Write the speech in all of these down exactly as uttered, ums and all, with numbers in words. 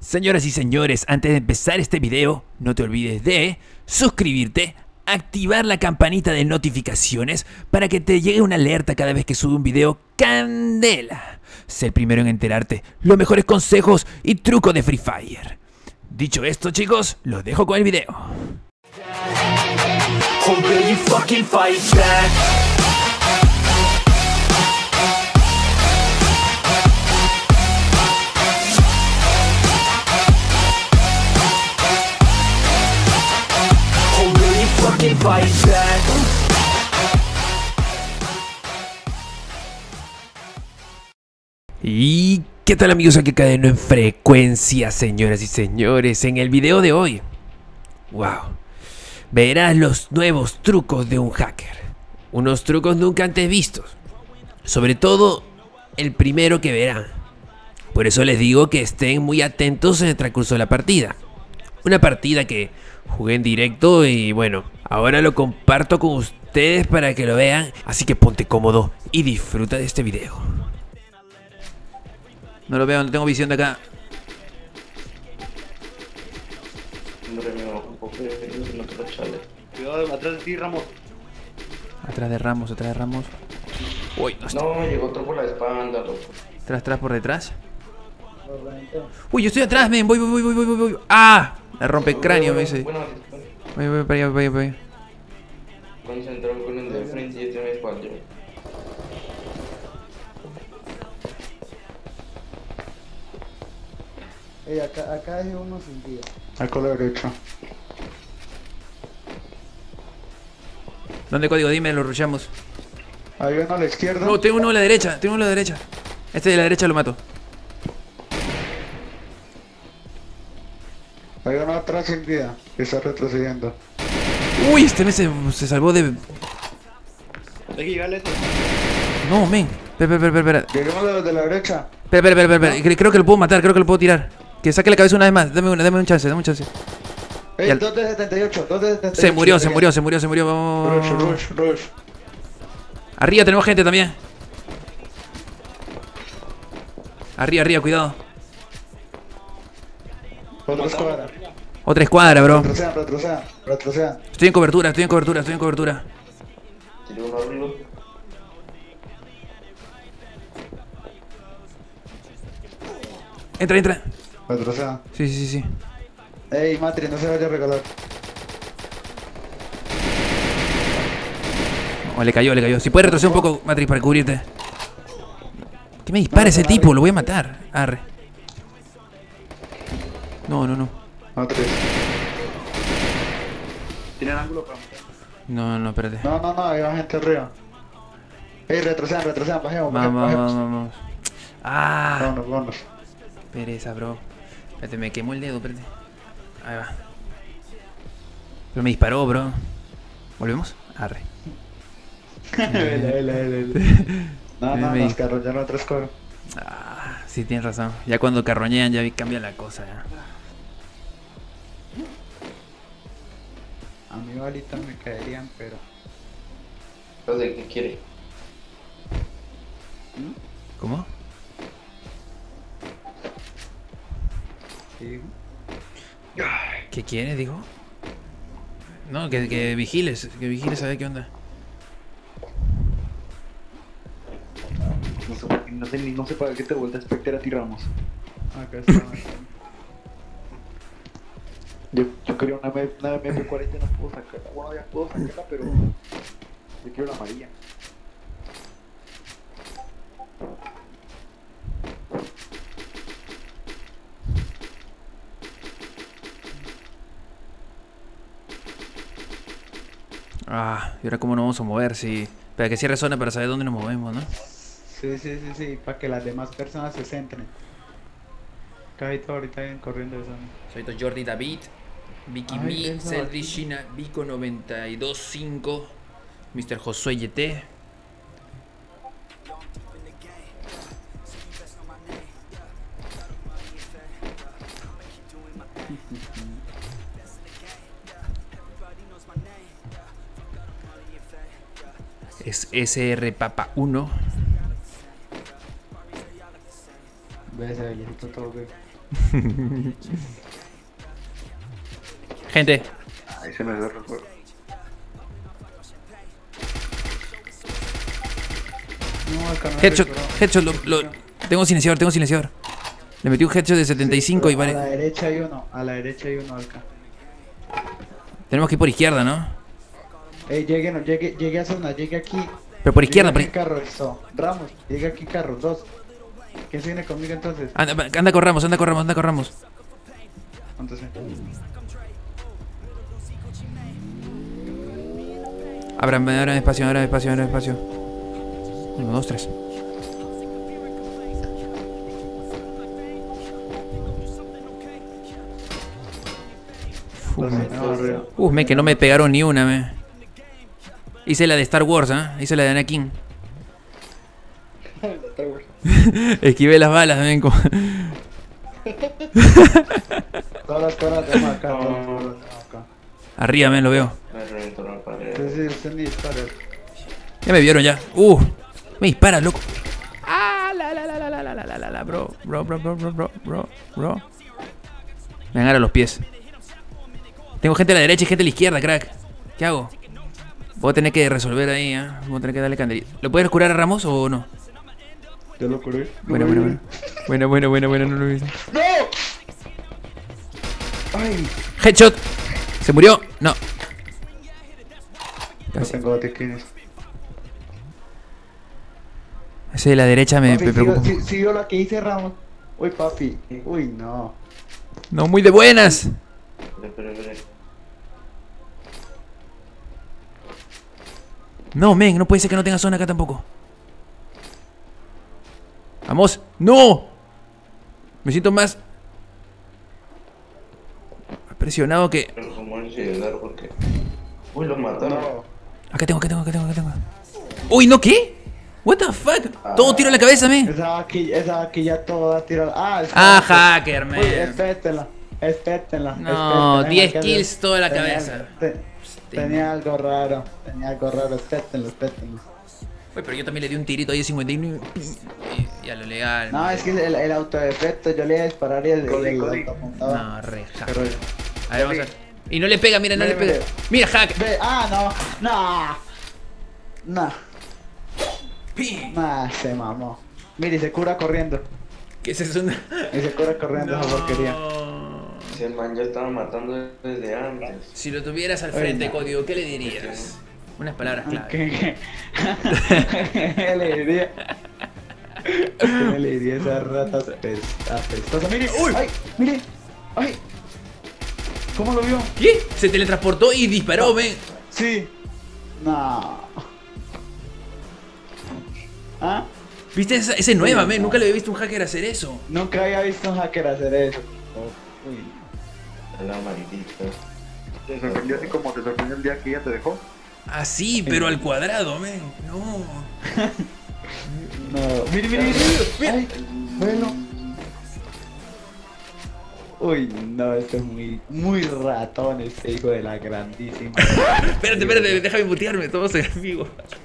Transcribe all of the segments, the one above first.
Señoras y señores, antes de empezar este video, no te olvides de suscribirte, activar la campanita de notificaciones para que te llegue una alerta cada vez que sube un video candela. Sé el primero en enterarte los mejores consejos y trucos de Free Fire. Dicho esto, chicos, los dejo con el video. Y ¿qué tal, amigos? Aquí Cadeno en Frecuencia, señoras y señores. En el video de hoy, wow, verás los nuevos trucos de un hacker. Unos trucos nunca antes vistos. Sobre todo el primero que verán. Por eso les digo que estén muy atentos en el transcurso de la partida. Una partida que jugué en directo y bueno, ahora lo comparto con ustedes para que lo vean. Así que ponte cómodo y disfruta de este video. No lo veo, no tengo visión de acá. Cuidado, atrás de ti, Ramos. Atrás de Ramos, atrás de Ramos. Uy, no está. No, llegó otro por la espalda, loco. Atrás, atrás, por detrás. Uy, yo estoy atrás, men. Voy, voy, voy, voy, voy, voy. ¡Ah! La rompe el cráneo, me dice. Bueno, Voy, voy, para allá, para allá, para allá. concentrado con el de frente y este me espalda. Ey, acá, acá hay uno sin vida. Acá a la derecha. ¿Dónde código? Dime, lo rushamos. Hay uno a la izquierda. No, tengo uno a la derecha, tengo uno a la derecha. Este de la derecha lo mato. Hay uno atrás sin vida. Está retrocediendo. Uy, este me se, se salvó de... Hay que llegarle esto. No, men. Espera, espera, espera, espera. Llegamos a los de la derecha. Espera, espera, espera, espera. Creo que lo puedo matar, creo que lo puedo tirar. Que saque la cabeza una vez más. Dame una, dame un chance, dame un chance. Ey, Ya. dos de setenta y ocho, dos de setenta y ocho. Se murió, se murió, se murió, se murió. Vamos. Rush, rush, rush. Arriba tenemos gente también. Arriba, arriba, cuidado. Otra escuadra. Otra escuadra, bro. Retrocedan, retrocedan, retrocedan. Estoy en cobertura, estoy en cobertura, estoy en cobertura. Tiene uno arriba. Entra, entra. Retrocedan. Sí, sí, sí, sí. Ey, Matri, no se vaya a regalar. Oh, le cayó, le cayó. Si puedes retroceder un poco, Matrix, para cubrirte. ¿Qué me dispara ese tipo? Lo voy a matar. Arre. No, no, no. Matri. ¿Tienen ángulo para matar? No, no, espérate. No, no, no, hay más gente arriba. Ey, retrocedan, retrocedan, bajemos, Vamos, bajemos, vamos, bajemos. vamos. Ah, Vámonos, vámonos. pereza, bro. Espérate, me quemó el dedo, espérate. Ahí va. Pero me disparó, bro. ¿Volvemos? Arre. Vela, vela, vela. No, no, Me- nos carroñaron otro score. Ah, sí, tienes razón. Ya cuando carroñean ya cambia la cosa, ya. A mí balitas me caerían, pero... Entonces, ¿qué quiere? ¿Cómo? ¿Qué dijo? ¿Qué quieres, dijo? No, que, que vigiles, que vigiles a ver qué onda. No sé, por qué- no sé, ni- no sé para qué te vuelta a Spectre a ti, Ramos. Acá está. Yo, yo quería una, M- una M P cuarenta, no puedo sacarla. Bueno, ya puedo sacarla, pero yo quiero la amarilla. Ah, ¿y ahora cómo nos vamos a mover? Sí. Espera, que cierre zona para saber dónde nos movemos, ¿no? Sí, sí, sí, sí, para que las demás personas se centren. Cajito ahorita vienen corriendo de zona. Soy Jordi David, Vicky Ay, Me, qué Selvi suave. China, Vico noventa y dos cinco, mister Josué Y T. Es S R Papa uno. Ve ese viejito todo, güey. Gente. Ahí se me cerró el juego. No, acá no Headshot, recuerdo. headshot, lo, lo- tengo silenciador, tengo silenciador. Le metí un headshot de setenta y cinco y A la vale. derecha hay uno, a la derecha hay uno acá. Tenemos que ir por izquierda, ¿no? Ey, llegue, no, llegue, llegue a zona, llegue aquí. Pero por izquierda, por Llegue aquí carro, esto. Ramos, llegue aquí carro, dos. ¿Quién se viene conmigo entonces? Anda, anda con Ramos, anda con Ramos, anda con Ramos. Entonces. Ábrame, ábrame espacio, ábrame espacio, ábrame espacio. Uno, dos, tres. Dos, no, arriba. Uh, me que no me pegaron ni una, me. Hice la de Star Wars, ¿ah? ¿eh? Hice la de Anakin. Esquivé las balas, ven. Como... Todas las caras tenemos acá, todas las caras tenemos acá. Arriba, men, lo veo. Me reventó la pared. Entonces, usted ni dispara. Ya me vieron ya. Uh, me disparas, loco. Ah, la la la la la la la la la la, bro, bro, bro, bro, bro, bro, bro, bro. Me agarra los pies. Tengo gente a la derecha y gente a la izquierda, crack. ¿Qué hago? Voy a tener que resolver ahí, ¿eh? Voy a tener que darle candelita. ¿Lo puedes curar a Ramos o no? Yo lo curé. Buena, buena, buena. Buena, buena, buena, buena, no lo hice. ¡No! ¡Ay! Headshot. ¿Se murió? No. No Casi. tengo botiquines. Ese de la derecha me, Papi, me preocupa. ¿sí, sí vio la que hice Ramos? Uy, papi. Uy, no. No, muy de buenas. Espera, espera, espera. No, men, no puede ser que no tenga zona acá tampoco. Vamos. ¡No! Me siento más presionado que... Pero como él se llegar porque. Uy, lo mataron. No. Acá tengo, acá tengo, acá tengo, acá tengo. Uy, ¿no qué? What the fuck? Todo tiro a la cabeza, men. Esa vaquilla, esa vaquilla toda tirada. Ah, es Ah, hacker, Uy, man. espérenla. Espérenla. No, espérenla, diez que kills hacer- toda la tenía cabeza. algo- te- tenía algo raro. Tenía algo raro. Espérenlo, espérenlo. Uy, pero yo también le di un tirito ahí de cincuenta y nueve. Y a lo legal. No, es que el, el autodefecto, yo le iba a disparar y el, Cody, el Cody. auto apuntaba. No, re Qué hacker. rollo. A ver, vamos a ver. Y no le pega, mira, no Mire, le pega. mire. Mira, hack. Ve, ah, no, no, no, Pi. no, se mamó. Mire, y se cura corriendo. ¿Qué es eso? Y se cura corriendo esa porquería. Si el man ya estaba matando desde antes. Si lo tuvieras al Ay, frente, no. Código, ¿qué le dirías? Unas palabras clave. ¿Qué, qué? ¿Qué le diría? ¿Qué le diría a esa rata apes- apestosa? Mire, Uy. ay, mire, ay. ¿Cómo lo vio? ¿Qué? Se teletransportó y disparó, ven. Sí. No. ¿Ah? ¿Viste? Esa, esa es nueva, Sí, men. no. Nunca le había visto un hacker hacer eso. Nunca había visto un hacker hacer eso. Uy. La maldita. Te sorprendió así como te sorprendió el día que ella te dejó. Así, pero al cuadrado, men. No. No. Mire, mire, mire. mire. Ay, bueno. Uy, no, esto es muy, muy ratón este hijo de la grandísima. Espérate, espérate, déjame mutearme, todos en vivo.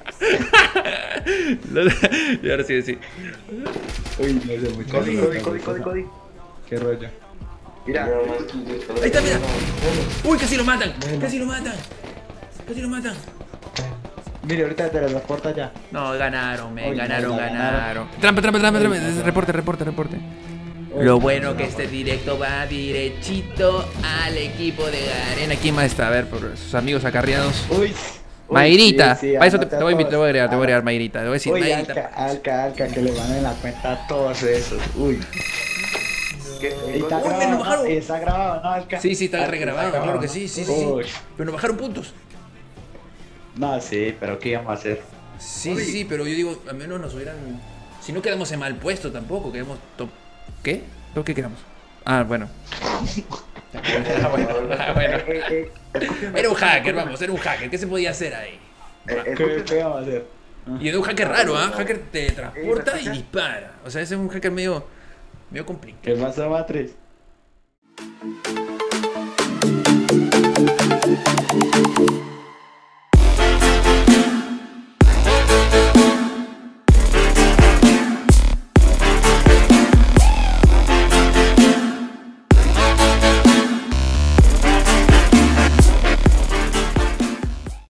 Y ahora sí, sí. Uy, no sé mucho. Cody, Cody, Cody, Cody, Cody. Qué rollo. Mira, Mira más kills de todo. Ahí está, mira. Uy, casi lo matan. Casi lo matan. Casi lo matan. Mire, ahorita te las puertas ya. No, ganaron, men. Uy, Ganaron, no, la ganaron. ganaron. Trampa, trampa, trampa, trampa. Uy, no. Reporte, reporte, reporte. Uy, Lo no, bueno no, que no. este directo va derechito al equipo de Garena. ¿Quién más está? A ver, por sus amigos acarreados. Uy. uy, Mayrita. sí, sí, Para eso te, anote te voy a invitar, te voy a agregar, te voy a todos. agregar Mayrita. Te voy a decir Uy, Mayrita. Alca, Alca, Alca, que le manden la cuenta a todos esos. Uy. que, Y está Uy, me grabado, enojaron. ¿no? Está grabado, ¿no, Alca? Sí, sí, está Alca, regrabado, está claro que grabado, sí, ¿no? sí, sí, sí. Uy. Pero nos bajaron puntos. No, sí, pero ¿qué íbamos a hacer? Sí, sí, sí, pero yo digo, al menos nos hubieran... Si no quedamos en mal puesto tampoco, quedamos top... ¿Qué? ¿Por qué quedamos? Ah, bueno. Ah, bueno, ah, bueno. Eh, eh, eh, escúcheme, Era un hacker, escúcheme. vamos, era un hacker. ¿Qué se podía hacer ahí? Eh, ¿Qué, escúcheme. qué íbamos a hacer? Y era un hacker raro, ¿ah? Hacker te transporta y dispara. O sea, ese es un hacker medio... medio complicado. ¿Qué pasó, Matrix? Thank you.